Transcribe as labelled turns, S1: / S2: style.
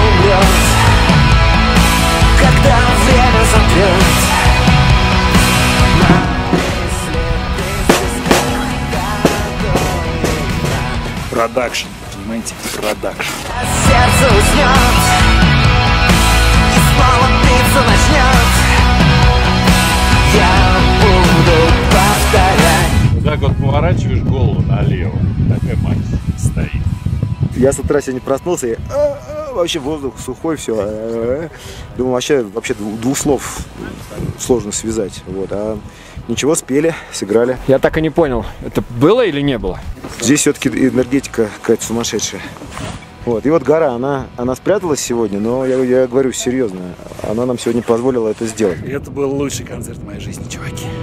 S1: умрет, когда время сотрет.
S2: Продакшн, понимаете, продакшн.
S1: Сердце уснет и снова биться начнет. Я буду повторять.
S2: Так вот поворачиваешь голову налево, такая мать стоит.
S3: Я с утра сегодня проснулся и вообще воздух сухой, все. Думаю, вообще двух слов сложно связать. Вот. А ничего, спели, сыграли.
S4: Я так и не понял, это было или не было?
S3: Здесь все-таки энергетика какая-то сумасшедшая. Вот. И вот гора, она спряталась сегодня, но я говорю серьезно, она нам сегодня позволила это сделать.
S2: Это был лучший концерт в моей жизни, чуваки.